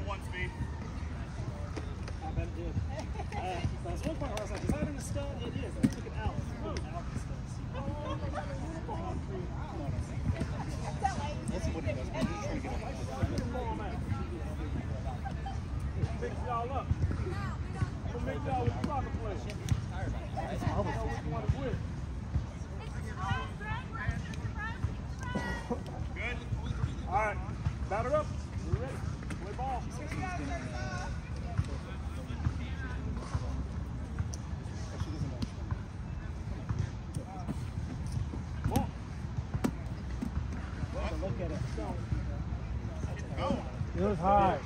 1 speed. I bet it did. There was one point where I was like, is that in the stud? It is. I took it out. Out the studs. That's what he does, man. He's trying to get up. Mix y'all up. We'll make y'all with the soccer players. Good. All right. Batter up. We're ready. Play ball. Look at it. Go. It was high.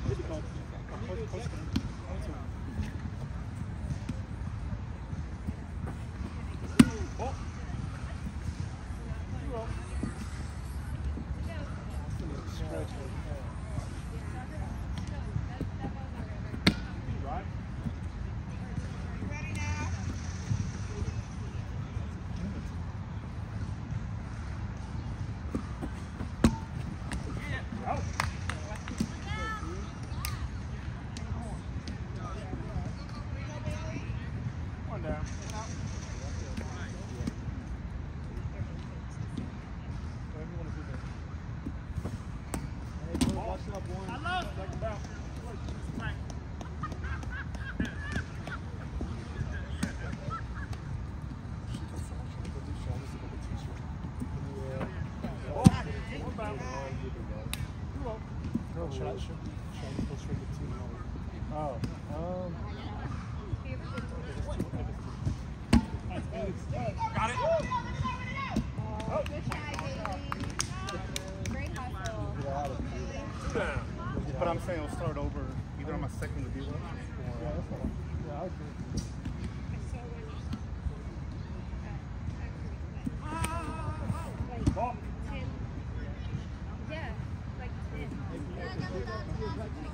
Got it. But I'm saying I'll start over either on my second with you. Yeah, I agree. Ball. Yeah, like 10.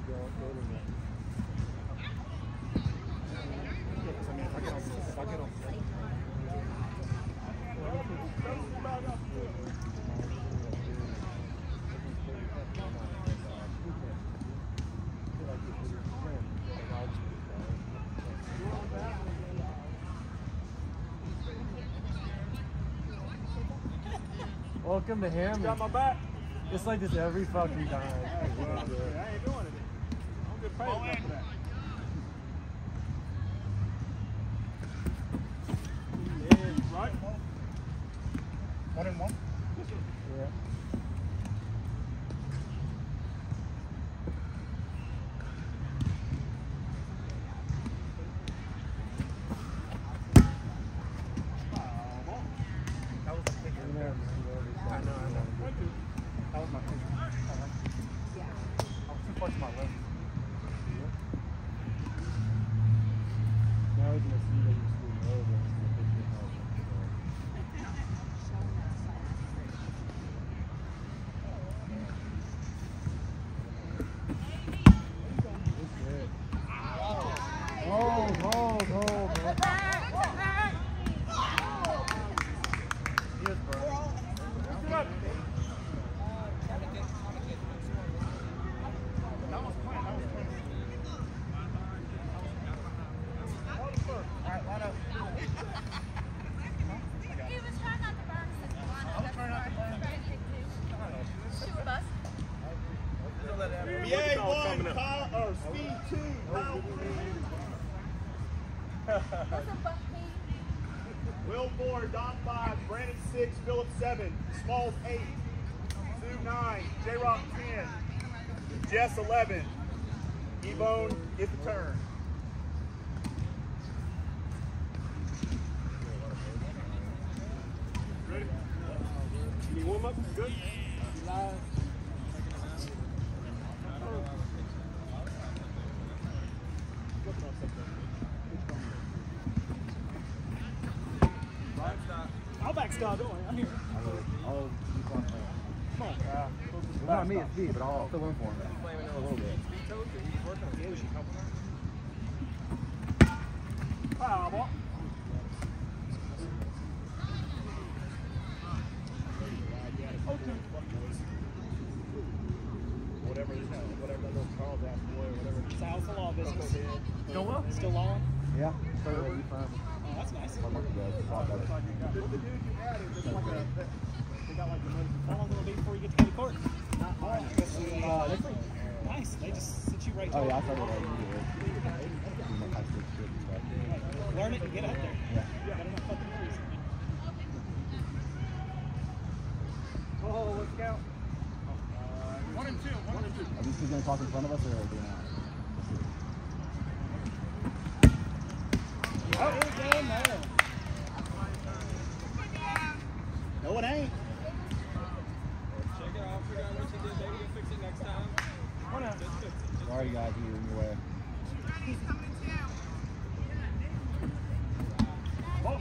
Welcome to Hammond. Got my back. It's like this every fucking time. Well, I ain't doing it. I don't get paid enough for that. Yeah, right? 1 and 1. Yeah. That was the picture. I know. That was my picture. I was too far to my left. Now he's gonna see that you're screwing over. He's gonna pick you up. Hold, man. Yes, bro. That was playing. Alright, line up. He was trying not to burn his line. I was trying not to burn. Shoot bus. BA1, Kyle, or Speed 2, Kyle. What's a buck Will 4, Don 5, Brandon 6, Philip 7, Smalls 8, Sue 9, J-Rock 10, Jess 11, E-Bone, get the turn. Ready? Can you warm up? Good? Live. I'll back Scott, don't worry. I'm here. I'll keep on playing. Come on. It's not me, it's me, but I'll fill in for him. A little bit. Foul ball. whatever that little Carl's ass boy or whatever. How's the law business? Still well? Still long? Yeah. Started at E5. Oh, that's nice. A month ago. It's a lot better. The dude you added, it's like they got like the most. How long will it be before you get to go to court? Not mine. Next week. Nice. They just sit you right to Oh, it. yeah, I started right immediately. Learn it and get out there. Yeah. Got enough fucking reason. Oh, let's count. 1 and 2. 1 and 2. Are these two going to talk in front of us or are they not? Oh, here we go, no. No, it ain't. Check it out. Figure out what you did. Maybe you'll fix it next time. One out. Sorry, guys, you're in your way. Oh.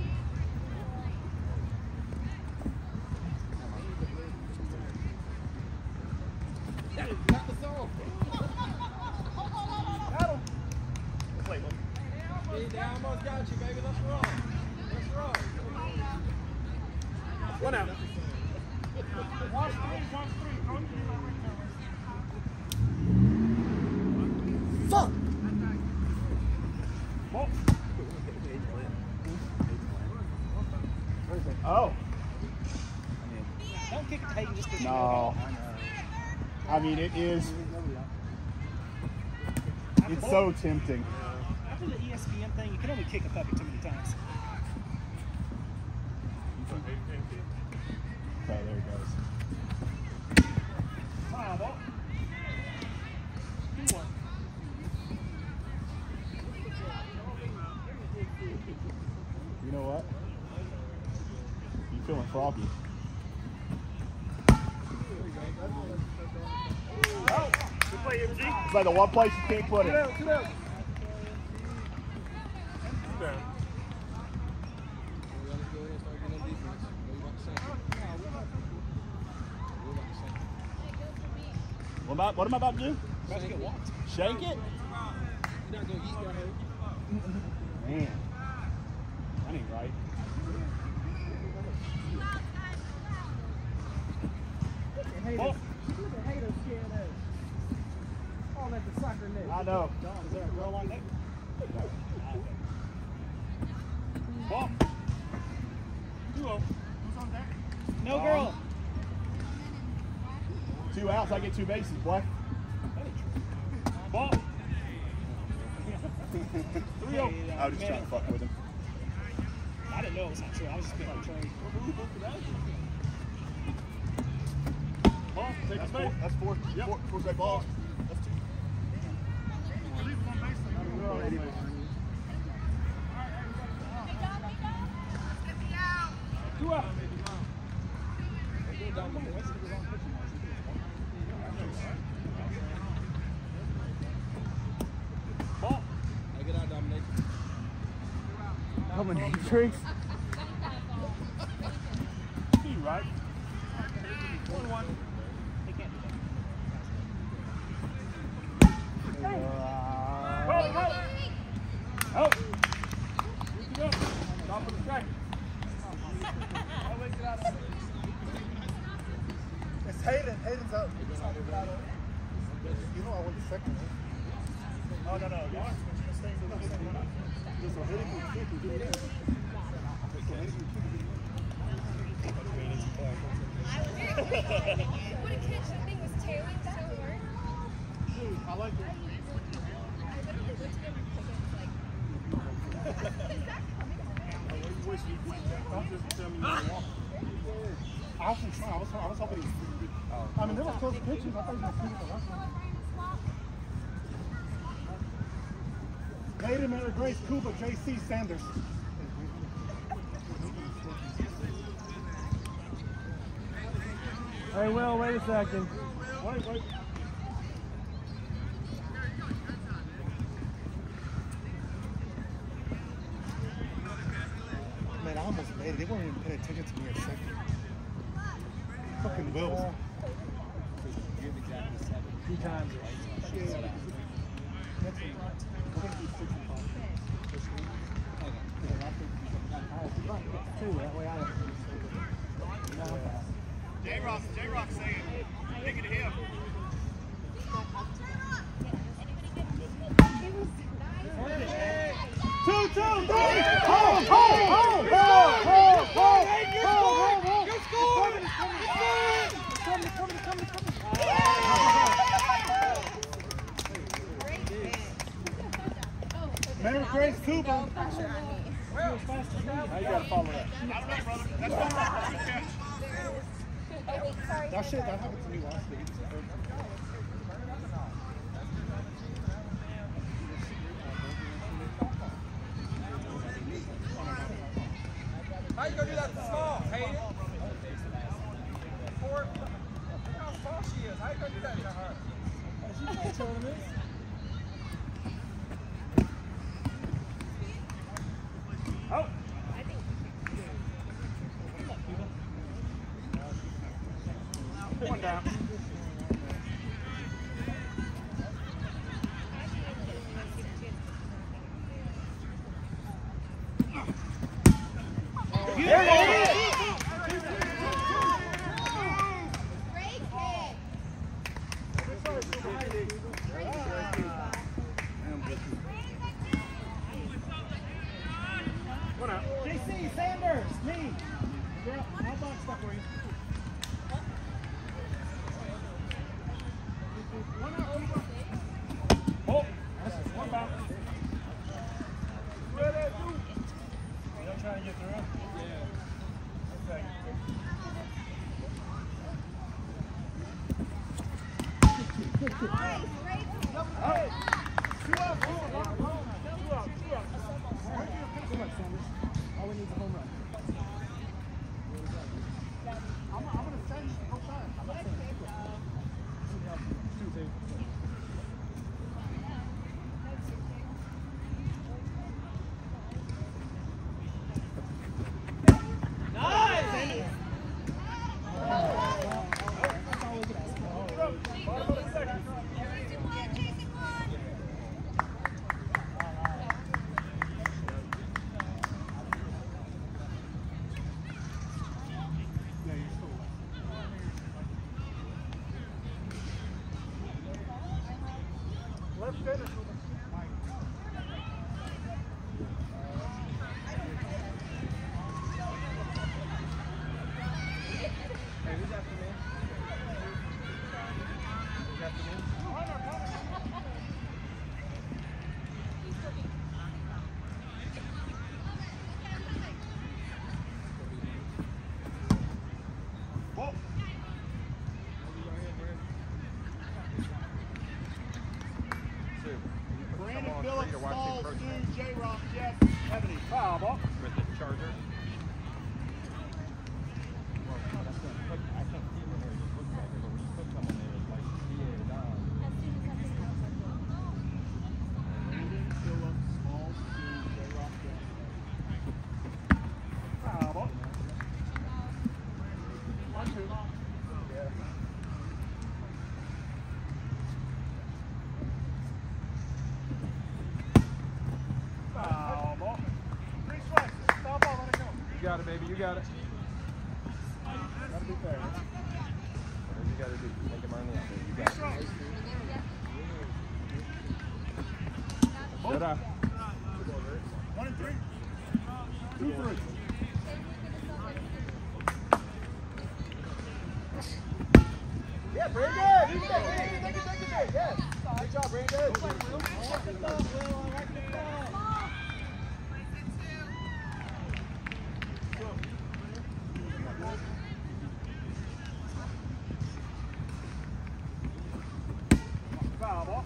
Got the soul. Got him. Wait, what? They almost got you, baby. Let's roll. Let's roll. One out. Watch 3. Fuck! Oh. Don't kick a tape just because No. I mean, it is. It's so tempting. After the ESPN thing, you can only kick a puppy too many times. Oh, there it goes. Wow, ball. You know what? You feeling froggy? Oh, good play, MG. It's like the one place you can't put it. Two down. What am I about to do? About to get walked. Shake it? Man, that ain't right. I know. Is there a girl on there? Ball. 2-0. Who's on deck? No girl. 2 outs, I get 2 bases, boy. Ball. 3-0. I was just trying to fuck with him. I didn't know it was not true. I was just being betrayed. Ball. Take That's the 4. base. That's 4. Yep. 4 straight balls. That's 2. Leave him on base. Hey, Dom, hey, Dom. Let me out. 2 out. Ball. Dominatrix? He right. 1-1. They can't do that. Go, go. Out. Good to go. Top of the track. It's Hayden. Hayden's up. You know I went second. Oh, no. Lawrence was just staying with us. What a catch. That thing was tailing so hard. I like it. I literally looked at him like, is that coming? I wish you don't just tell me you walk. I was trying. I was hoping he was I mean, there was close pitches. I thought he was going to the last one. Hayden, Mary Grace, Cuba, J.C. Sanders. Hey, Will, wait a second. Wait. Man, I almost made it. They weren't even paying attention to me a second. Fucking Will. 2 times. That way I J-Rock saying, take it to him. Remember Grace Cooper. Now you gotta follow that. I don't know, brother. That's not a catch. That shit, that happened to me last week. How you gonna do that small, Hayden? Look how small she is. How you gonna do that to her? Oh. One down. There it is. One out. JC Sanders, me. Girl, I'll box that for you. Oh, one bounce. Y'all trying to get through? Yeah. Okay. All we need is a home run. I'm gonna send you. Go time. I'm not saying two. Let's finish. Brandon Phillips, Smalls, Sue, J-Rock, Jess, Ebony. Foul ball. With the Charger. Brandon Phillips, Smalls, Sue, J-Rock, Jess. Foul ball. 1-2. Foul ball. 3 strikes. Foul ball. Let it go. You got it, baby. You got it. Gotta be fair. Whatever you gotta do. Make it money out there. You got it. Good eye. 1 and 3. 2 for it. Yeah, Brandon! You did it! Yes! Good job, Brandon! Foul ball.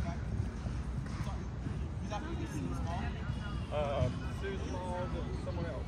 Sue Smalls and someone else.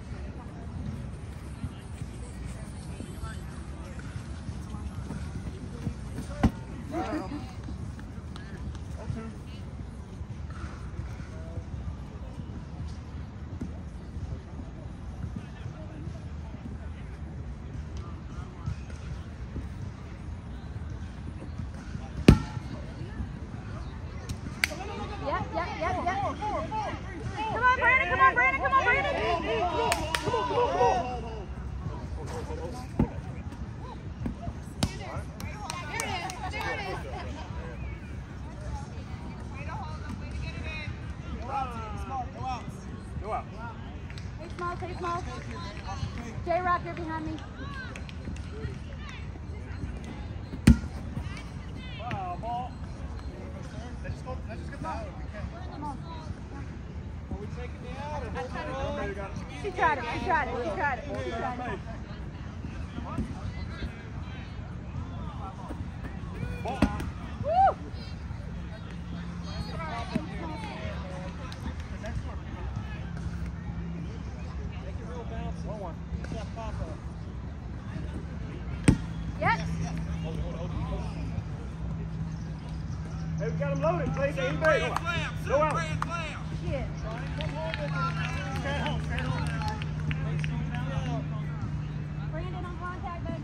Yep. Come on, Brandon. Come on, Brandon. Small. J-Rock, you're behind me. Wow, ball. Let's just get that. Come on. Are we taking me out or holding it on? She tried it. She tried it. She tried it. She tried it. Woo! Make it real bouncy. 1-1. Get that pop up. Yep. Hey, we got him loaded. Play the eBay. Go out. Shit. Brandon on contact, bud.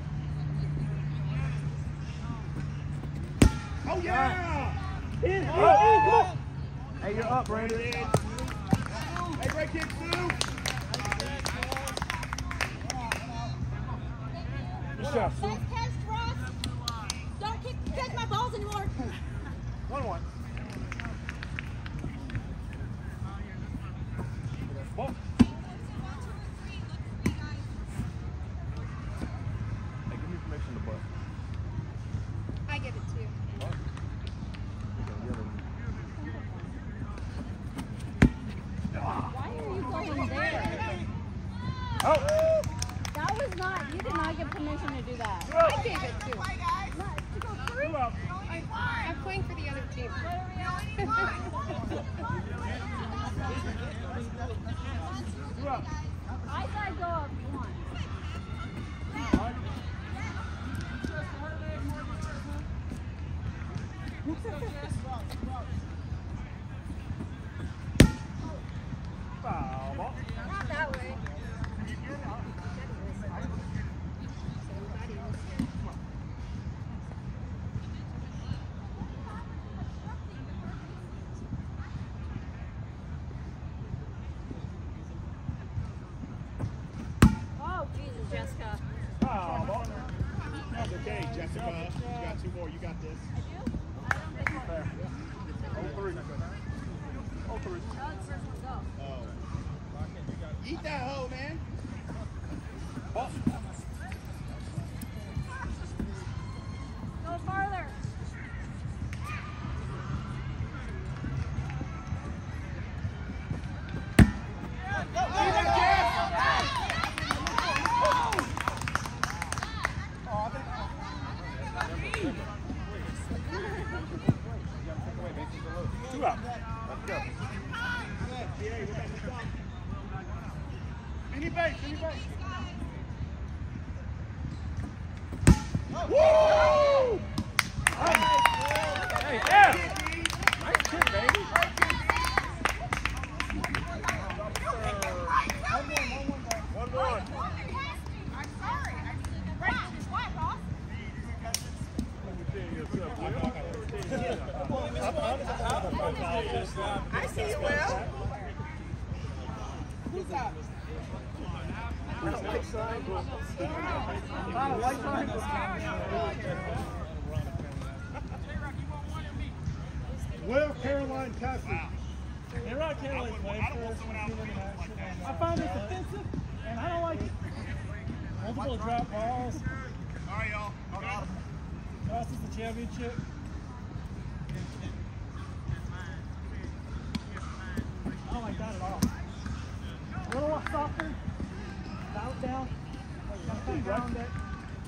Oh, yeah. Hey, you're up, Brandon. Hey, great kick, Sue. Good shot, Sue. Nice catch, Ross. Don't catch my balls anymore. 1-1. Ball. Hey, give me permission to butt. I give it to you. Why are you going there? Oh. That was not, you did not give permission to do that. I gave it to you. Not to go through. I'm playing for the other team. I said go up one. Foul ball. Not that way. Oh, Jesus, Jessica. Foul ball. That's okay, Jessica. You got 2 more. You got this. I do? I don't think I Fair. 0-3. 0-3. Oh, the first one go. Oh. Eat that hoe, man. Ball. Go farther. Two out. Let's go. Any base, any base. Woo! Hey, yeah! Nice kick, baby. One more. I'm sorry. Right. What, Ross? I see you well. Who's that? Will Caroline Cassie. They're not Caroline's way first. I find this offensive, and I don't like it. Multiple drop balls. All right, y'all. Cost us the championship. I don't like that at all. A little softer. Out down. Kind of round it.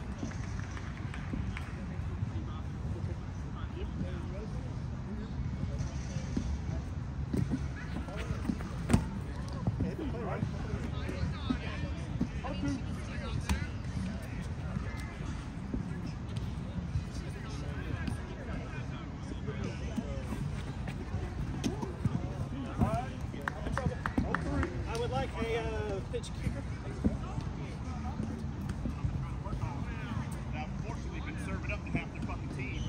I would like a pitch kicker. Now, fortunately, been serving up to half their fucking team.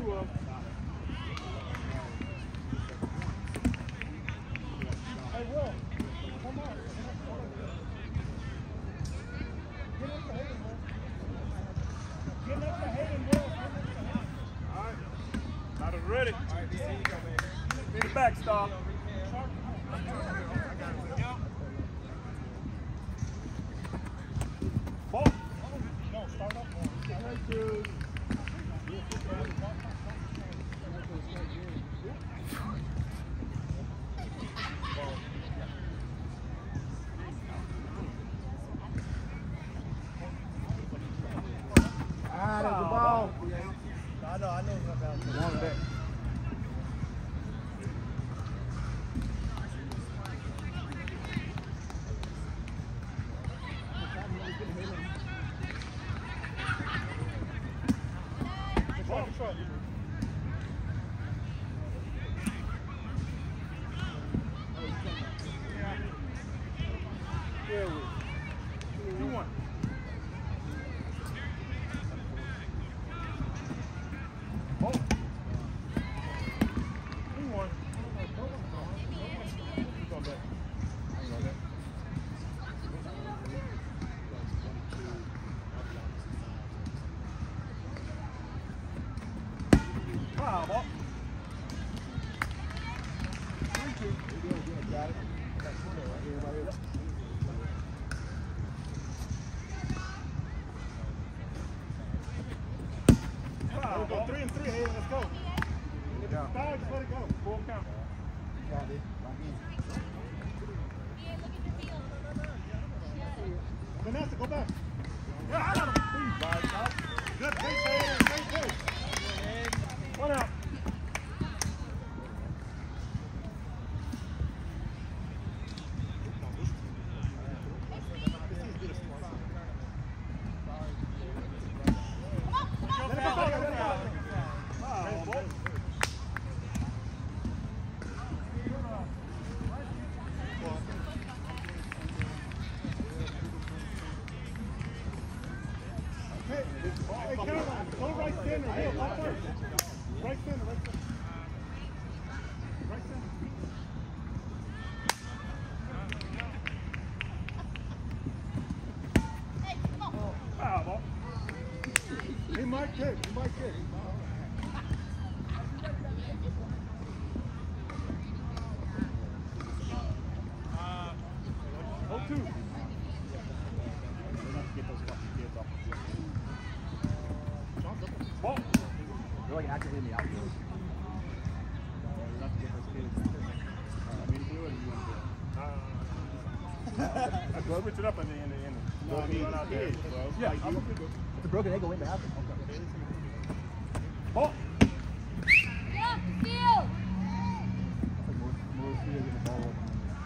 Will. Hey, Will. Come on. Get up to Hayden, Will. All right. Not ready. Need a backstop. Ball. No, start up more. Ah, that's the ball. I know about that. One back. Control. Yeah, 2-1. Oh. 2-1. Going back. Foul ball. 3-2. Foul ball. 3 and 3, Hayden, let's go. If it's foul, just let it go. Full count. Vanessa, go back. Yeah, I got him. Good pace, Hayden. Great pace. 1 out. Foul ball. Hey, Caroline, go right center. Will, go first. Right center, right center. Right center. Foul ball. He might kick. He might kick. 0-2. Ball. They're like actively in the outfield. Go rip it up at the end. No, I mean, Run out there. yeah, It's a broken ankle waiting to happen. Ball. Yeah, steal! More getting the ball up.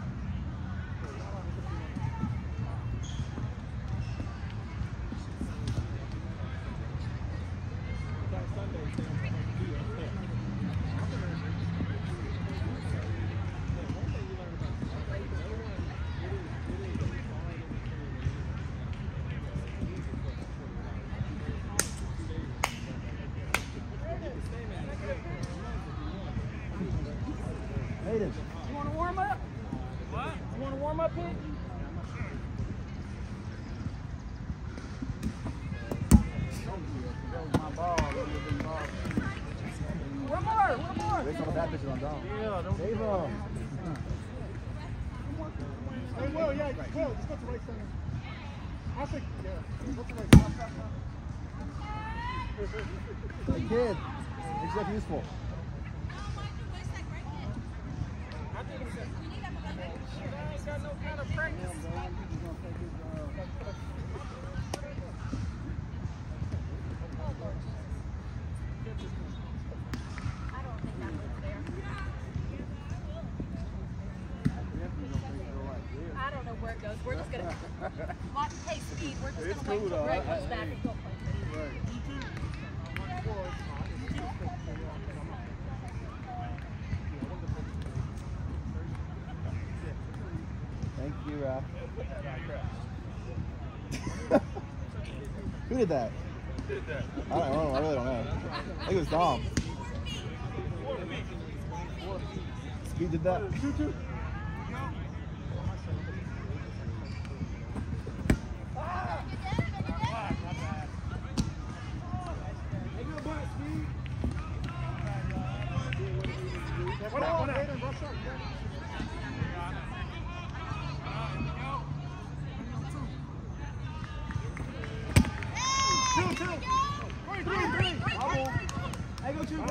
Hayden. You want to warm up? What? You want to warm up, Pete? One more. Wait till that pitch is on down. Yeah, don't Save him. Hey, Will, yeah, Will, just go to right center. I think, yeah, go to right center. Good kid. Makes life useful. I ain't got no kind of practice. I don't know where it goes. We're just gonna watch. Hey, Steve, we're just It's gonna wait cool, till though. Greg comes back and go play. Thank you, Raph. Who did that? I don't know. I really don't know. I think it was Dom. He did that. 2-2. One out. Rush up. Hey, go two.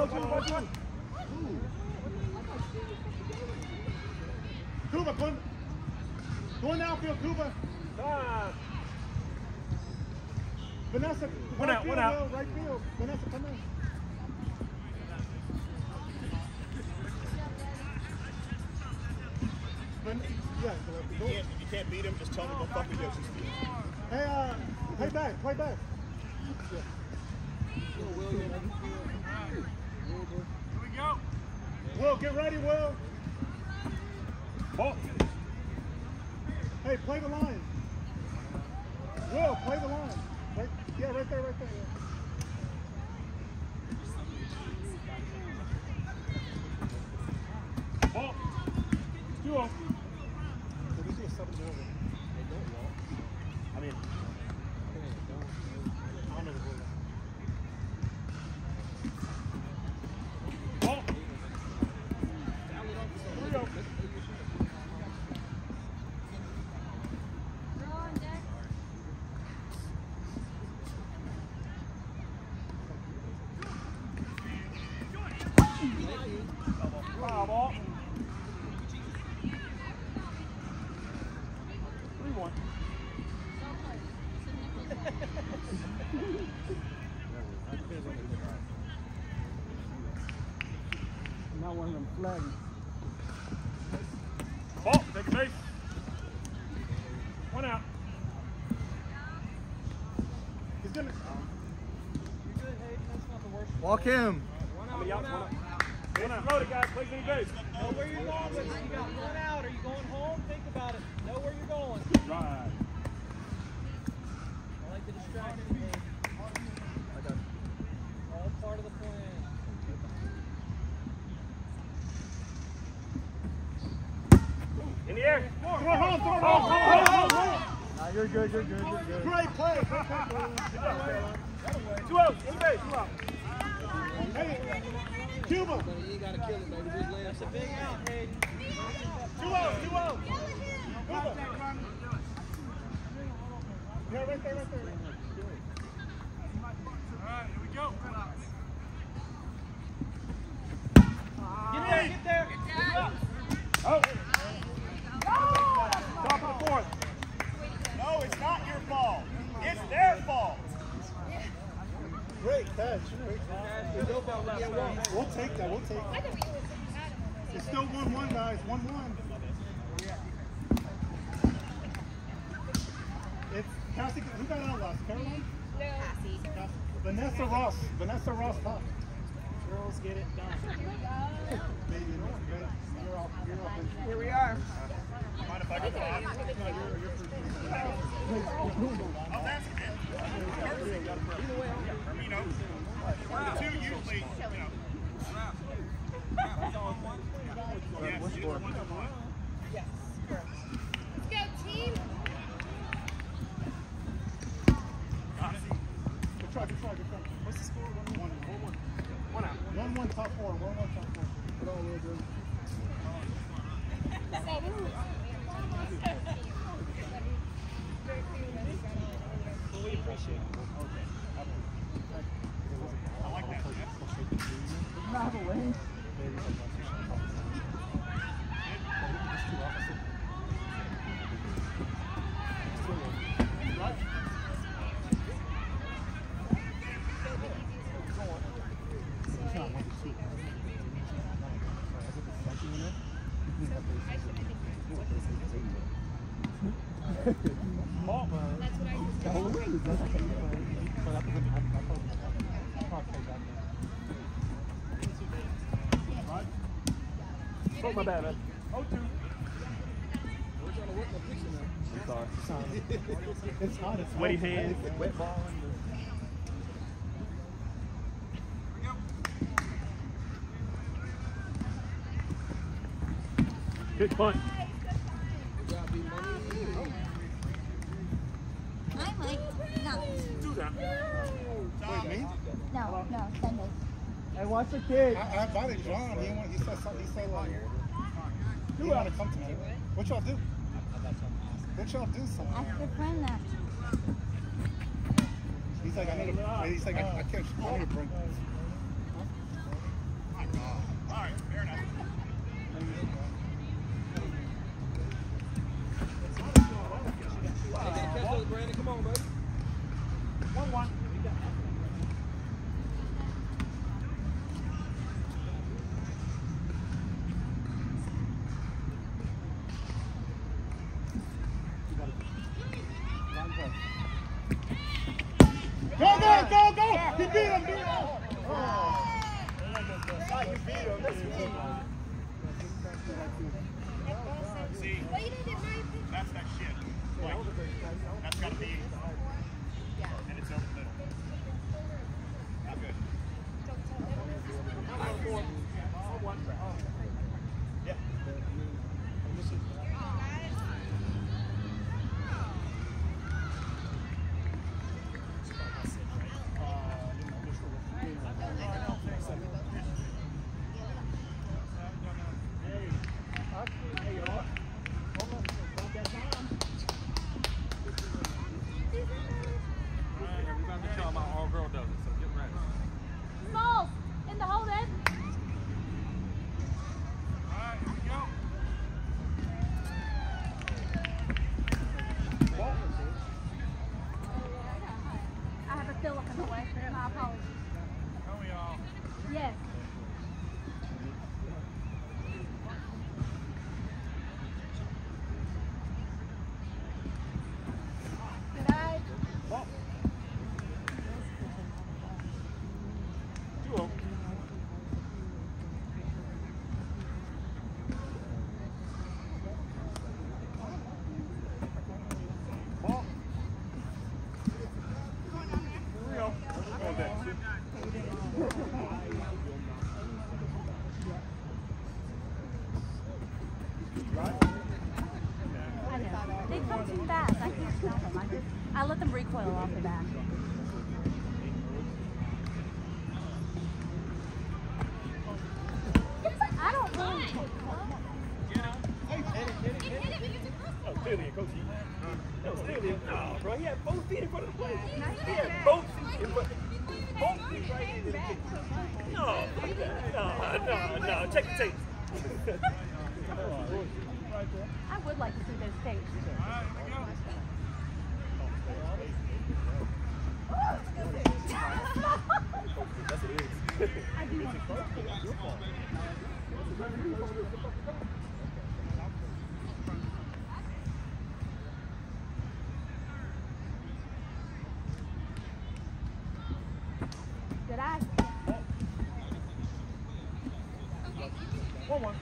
Cuba, go in the outfield, Cuba. Vanessa, One out. Right field. Vanessa, come in. You can't beat him, just tell him to go fuck with Yoshi's feet. Hey, play back. Will, get ready, Will. Ball. Hey, play the line. Will, play the line. Right there. Yeah. Ball. 2-0. I mean, Ball. 3-0. Foul ball. 3-1. Not one of them flags. Ball. Take a base. 1 out. he's gonna. Walk him. How many outs? 1 out. One out. Load it, guys. Play any base. Know where you're going with it. You got 1 out. Are you going home? Think about it. Know where you're going. Right. I like the distraction game. All part of the plan. In the air. Throw it home. Nah, you're good. Great play. 2 outs. In base. 2 out. Hey, Cuba. That's a big out, Hayden. 2 out. Cuba. Yeah, right there. All right, here we go. Get there. Oh. Top of the 4th. No, it's not your fault. It's their fault. Great catch. We'll take that. I thought we had him. It's still 1-1, guys. 1-1. It's Cassie. Who got out last? Caroline? No. Vanessa Ross top. Girls get it done. Baby, you're off. Here we are. Mind if I go back? I'll ask him. Firmino. The 2 usually, Yes, either 1 or 1. Yes, correct. Let's go, team. Good try. What's the score? 1-1. 1 out. 1-1 top 4. 1-1 top 4. Good all real good. We appreciate it. I like that. Not a lane. Ball. That's what I Oh, my bad, man. 0-2. It's hot. It's Sweaty hands. Wet ball. Good punt. I might not. Do that. Wait, me? No, Sunday. Hey, watch the kid. I invited John. He said something. He said like, he want to come to me. What y'all do? What y'all do? Something. Ask your friend that. He's like, I need to. He's like, I can't. I need to bring. My God. All right, fair enough. Brandon, come on, buddy. 1-1. Go! He beat him! You beat him. That's good. See, that's that shit. Like, that's got to be. And it's over the middle. Not good. Yeah. Smalls, in the hold end. I have a fill up in the way. My apologies. Yes. Good night. I know. They come too fast. I can't stop them. I let them recoil off the back. I don't really. Oh, clearly a coach. That was clearly no, bro. He had both feet in front of the plate. He had both feet in front. Both feet right into the kick. No. Check the tape. I would like to see those tapes. That's what it is. I do want to. Good eye. 1-1.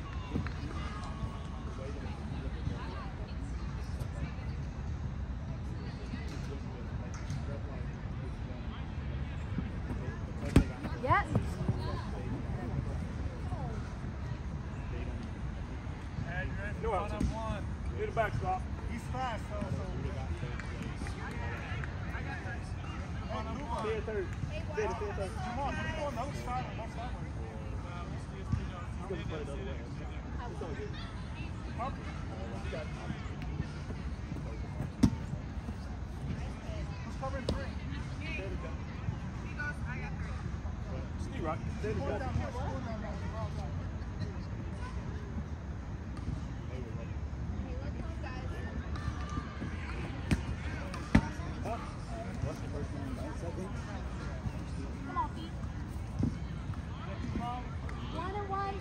Yes. No outs. Do the backstop. He's fast, so. Stay at third. Stay at third. Come on, let me go on the other side. What's that way? He's going to play the other way. It's all good. Who's covering three? Steve Rock. Stay Score together. down here, score down there. Come on, Pete. 1 and 1.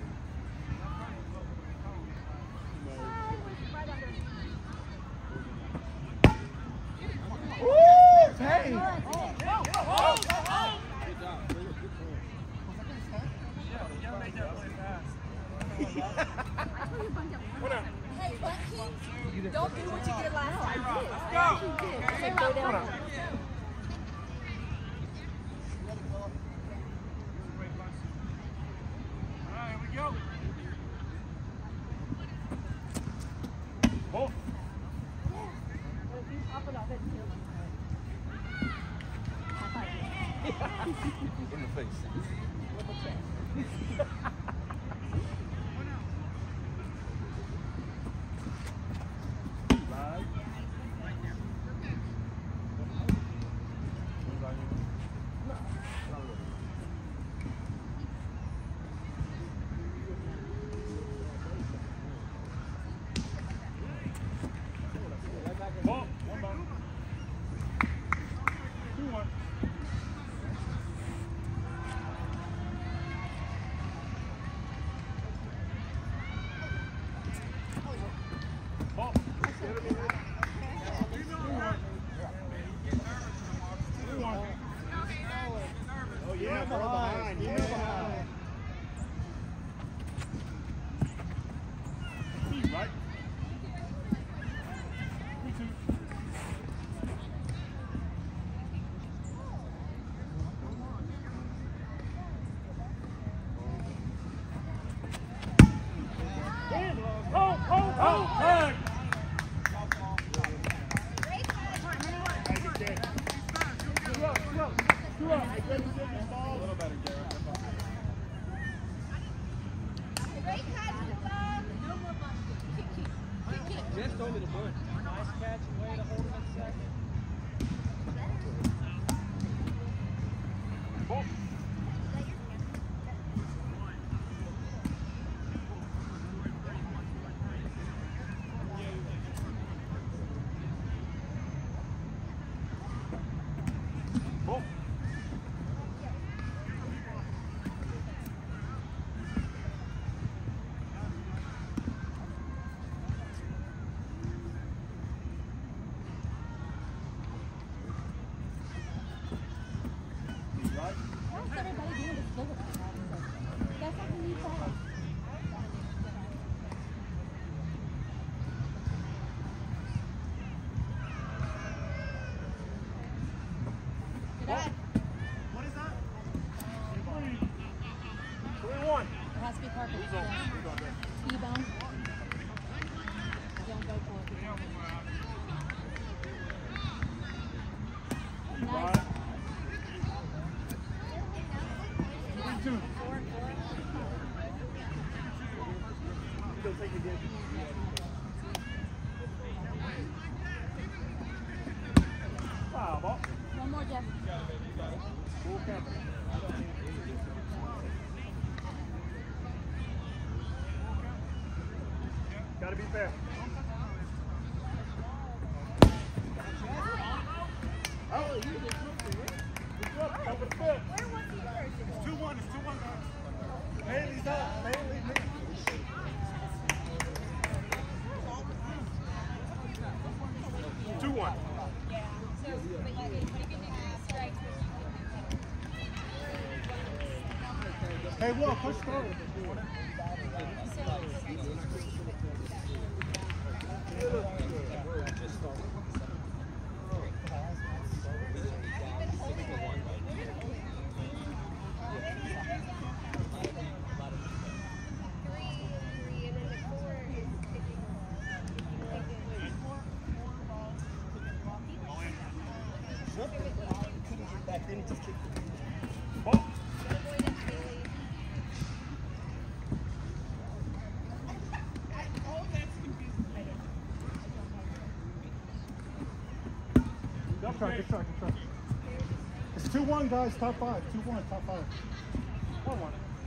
Right under. Woo! Hey! Hey, Buck King, don't do what you did last time. Go. Go down. All right, here we go. face. Ball. One ball. 2-1. Ball. 3-1. Oh yeah, from behind. Yeah. Speed, right? 3-2. Oh, tag! Two up. Hey, good decision, ball. Jess told me to do it. Nice catch and way to hold him in second. Ball. Ball. Right? How's everybody doing this bullet time? You guys have to leave that. What is that? 3-1. It has to be perfect. T-bone. Don't go for it. Nice. 3-2. Foul ball. One more, Jeff. Full camera. Gotta be fair. Oh, you just looked at over the foot. Where was he first? 2-1. It's 2-1, guys. Bailey's up. Bailey's me. 2-1. Yeah. So, but you can do strikes. Hey, Will, push through. Ball. Good try, good try, good try. It's 2-1, guys, top 5. 2-1, top 5. 1-1.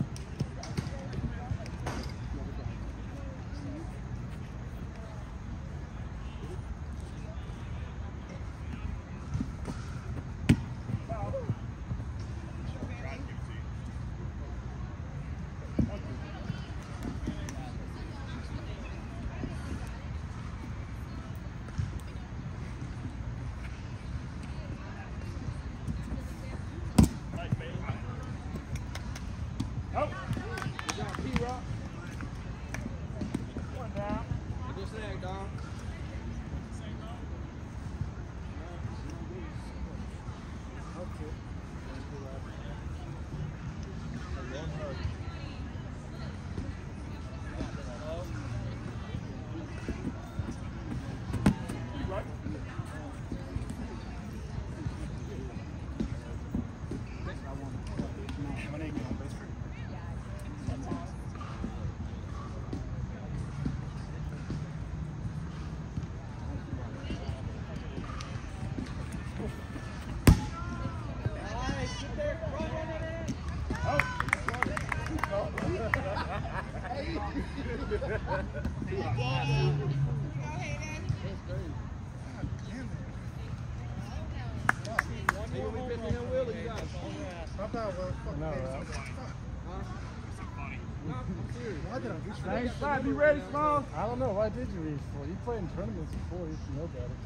Nope. Good job, P-Rock. One down. Good snag, dog. Right. Not that well. Fuck No, me. right? Why did I reach for Thanks, that? be ready, Small. I don't know. Why did you reach for? You played in tournaments before. You should know better.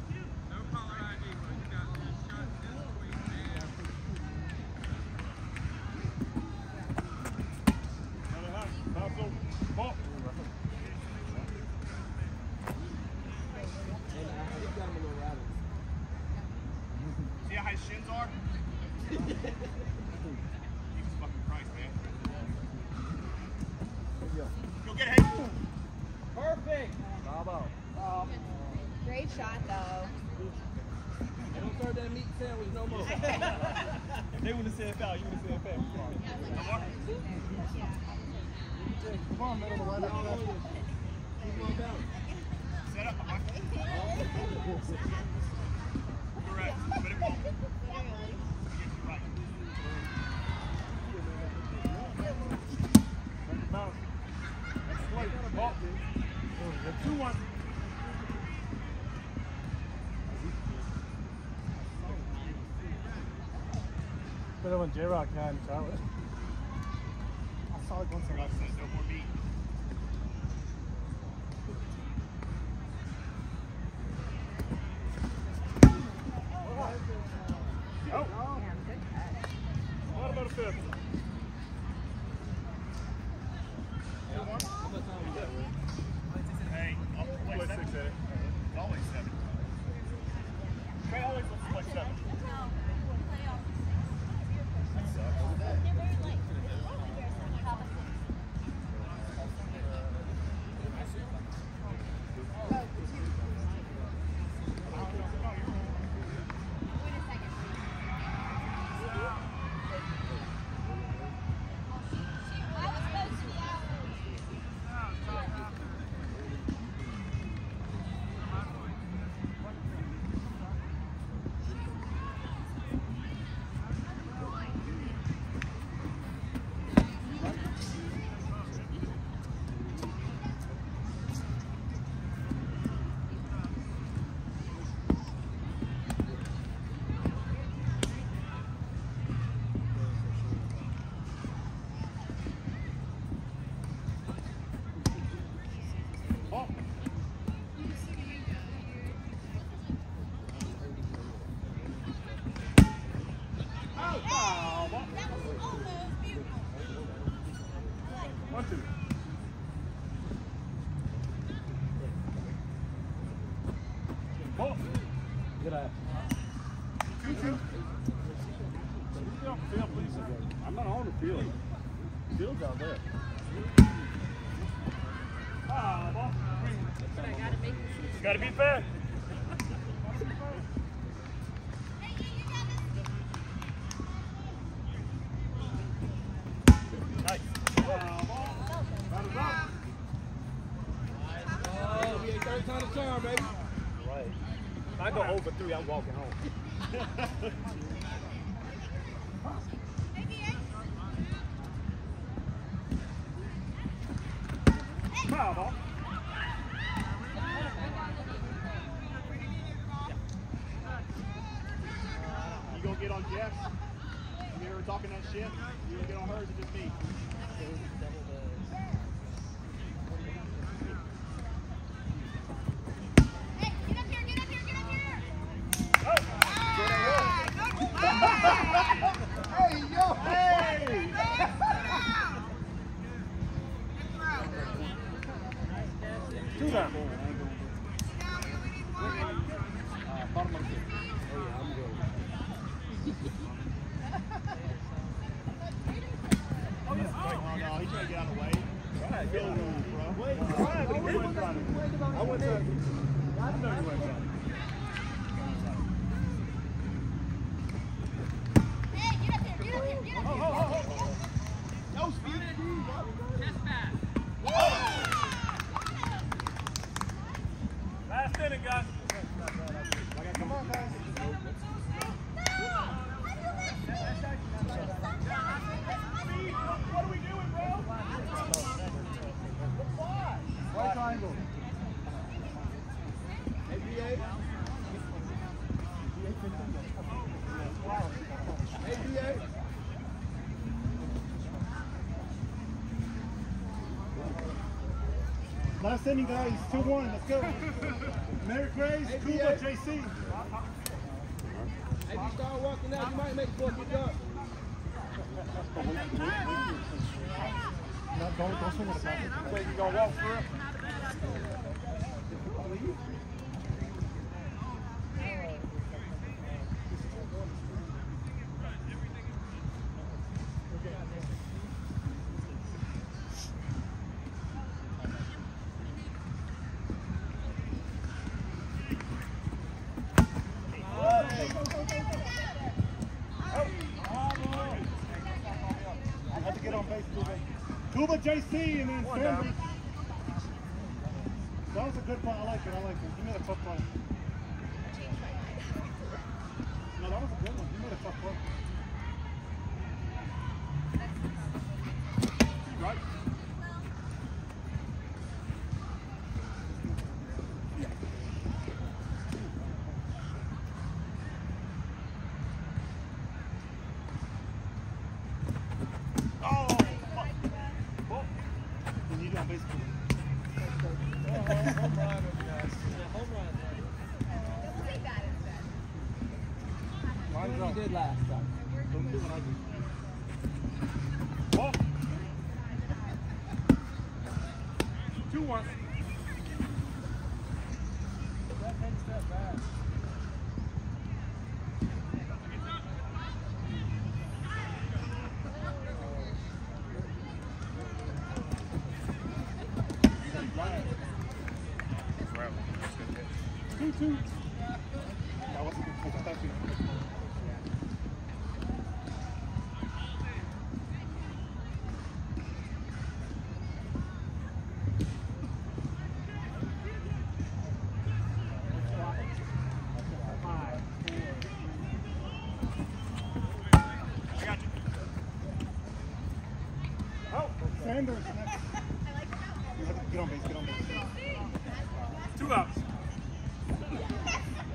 See how high his shins are? Jesus fucking Christ, man. Go get it, Hayden. Perfect. Bravo. Great shot, though. Don't serve that meat sandwich no more. If they would have said foul, you would have said foul. Come on, middle, right out of that. Set up, Mike. Correct. Put it ball. Right. Bounce. That's late. Ball. 2-1. Better when J-Rock can, Charlotte. I saw it once I got Says no more meat. Oh. What about a fifth? Hey, I'll play Play 7. six, Eddie. It's always 7. Trey always lets us play 7. Good eye. I'm not on the field. The field's out there. Gotta be fair. Nice. Oh, we ain't third time to charm, baby. Right. If I go over 3, I'm walking home. Foul ball. You gonna get on Jeff's? You hear her talking that shit? You gonna get on hers or just me? Hey, yo! Hey! Two down. Oh, no, he's trying to get out of the way. Right, Field rules, bro. Wait, right, but you wasn't trying to. I wasn't trying to. I know you wasn't trying to. No speed. Last inning, guys. Come on, guys. What are we doing, bro? Last inning, guys. 2-1. Let's go. Mary Grace, Cuba, JC. If you start walking out, you might make it for a good dunk. No, don't swing at the back. Wait, you gonna walk through? Have to get on base, Cuba. Cuba, JC, and then Sanders. That was a good play. I like it. You made a tough play. No, that was a good one. You made a tough play. Right. You need on base, Cuba. Home run. Take that instead. What you did last time. Don't do what I do. Walk. 2-1. That takes that back. Two. That was a good pitch. I thought you. Sanders next. You have to get on base. 2 outs.